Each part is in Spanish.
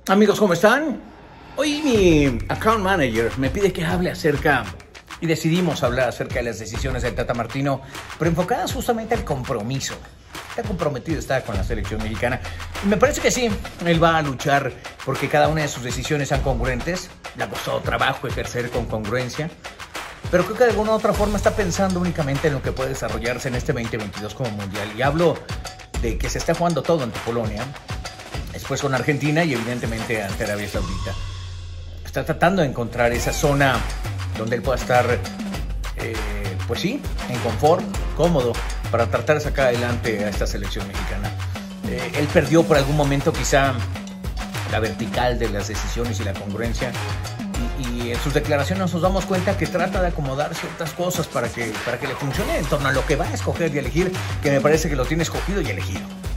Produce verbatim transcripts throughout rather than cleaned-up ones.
Amigos, ¿cómo están? Hoy mi account manager me pide que hable acerca, y decidimos hablar acerca de las decisiones del Tata Martino, pero enfocadas justamente al compromiso. Está comprometido, está con la selección mexicana. Y me parece que sí, él va a luchar porque cada una de sus decisiones sean congruentes. Le ha costado trabajo ejercer con congruencia, pero creo que de alguna u otra forma está pensando únicamente en lo que puede desarrollarse en este veinte veintidós como mundial. Y hablo de que se está jugando todo ante Polonia, después con Argentina y evidentemente ante Arabia Saudita. Está tratando de encontrar esa zona donde él pueda estar, eh, pues sí, en confort, cómodo, para tratar de sacar adelante a esta selección mexicana. Eh, él perdió por algún momento quizá la vertical de las decisiones y la congruencia, y, y en sus declaraciones nos damos cuenta que trata de acomodar ciertas cosas para que, para que le funcione en torno a lo que va a escoger y elegir, que me parece que lo tiene escogido y elegido.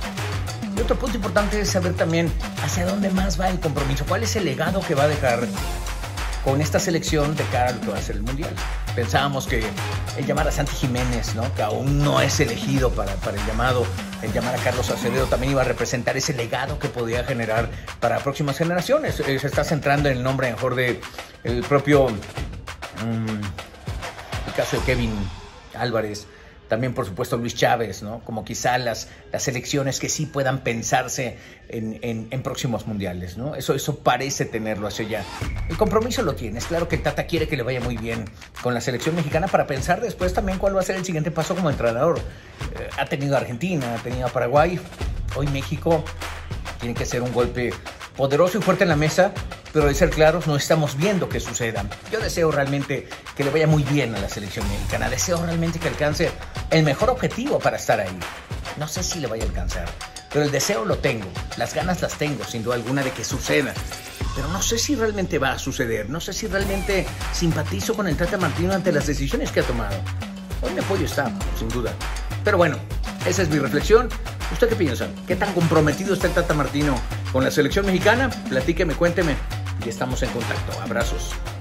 Y otro punto importante es saber también hacia dónde más va el compromiso, cuál es el legado que va a dejar con esta selección de cara a lo que va a ser el Mundial. Pensábamos que el llamar a Santi Jiménez, ¿no?, que aún no es elegido para, para el llamado, el llamar a Carlos Acevedo también iba a representar ese legado que podía generar para próximas generaciones. Se está centrando en el nombre mejor de el propio, um, el caso de Kevin Álvarez. También, por supuesto, Luis Chávez, ¿no? Como quizá las, las selecciones que sí puedan pensarse en, en, en próximos mundiales, ¿no? Eso, eso parece tenerlo hacia allá. El compromiso lo tiene. Es claro que el Tata quiere que le vaya muy bien con la selección mexicana para pensar después también cuál va a ser el siguiente paso como entrenador. Eh, ha tenido a Argentina, ha tenido a Paraguay. Hoy México tiene que ser un golpe poderoso y fuerte en la mesa, pero de ser claros, no estamos viendo que suceda. Yo deseo realmente que le vaya muy bien a la selección mexicana. Deseo realmente que alcance el mejor objetivo para estar ahí. No sé si le vaya a alcanzar, pero el deseo lo tengo. Las ganas las tengo, sin duda alguna, de que suceda. Pero no sé si realmente va a suceder. No sé si realmente simpatizo con el Tata Martino ante las decisiones que ha tomado. Hoy mi apoyo está, sin duda. Pero bueno, esa es mi reflexión. ¿Usted qué piensa? ¿Qué tan comprometido está el Tata Martino con la selección mexicana? Platíqueme, cuénteme y estamos en contacto. Abrazos.